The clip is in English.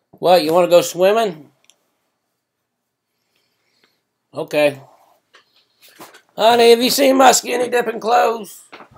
What, you want to go swimming? Okay. Honey, have you seen my skinny dipping clothes?